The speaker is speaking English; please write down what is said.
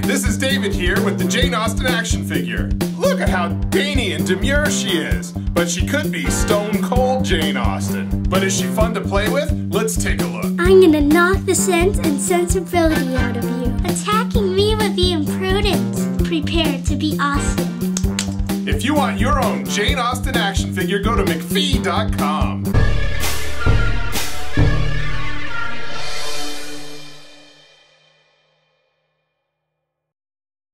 This is David here with the Jane Austen action figure. Look at how dainty and demure she is. But she could be stone cold Jane Austen. But is she fun to play with? Let's take a look. I'm gonna knock the sense and sensibility out of you. Attacking me would be imprudent. Prepare to be Austen. If you want your own Jane Austen action figure, go to McPhee.com.